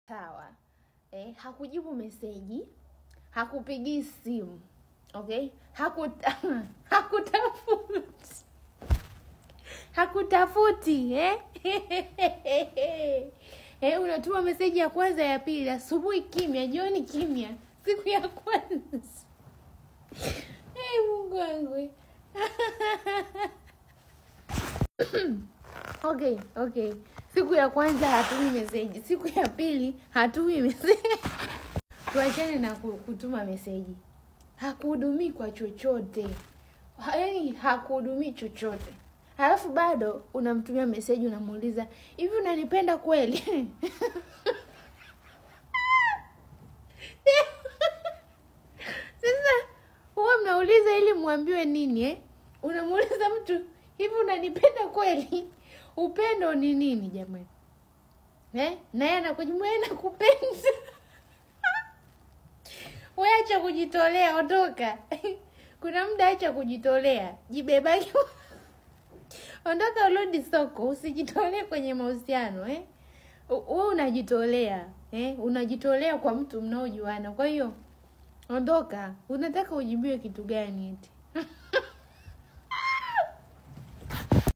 Sawa. Hakujibu meseji, hakupigi simu. Okay? Hakutafuti. Hakutafuti, unatuma meseji ya kwanza, ya pili, asubuhi kimya, jioni kimya. Siku ya kwanza. Mungu wangu. Okay. Siku ya kwanza hatumi meseji, siku ya pili hatumi meseji. Tuachane na kutuma meseji. Hakuhudumii kwa chochote. Yaani hakuhudumii chochote. Halafu bado unamtumia meseji, unamuuliza, "Hivi unanipenda kweli?" Sasa huwa mnauliza ili muambiwe nini, Unamuuliza mtu, "Hivi unanipenda kweli?" Upendo ni nini jamani? Naye anakujibu, "Nakupenda." Wewe acha kujitolea, ondoka. Kuna muda acha kujitolea. Jibebaki. Ondoka urudi soko, usijitolee kwenye mahusiano, Wewe unajitolea, unajitolea kwa mtu mnaojuana. Kwa hiyo ondoka. Unataka ujibiwe kitu gani eti?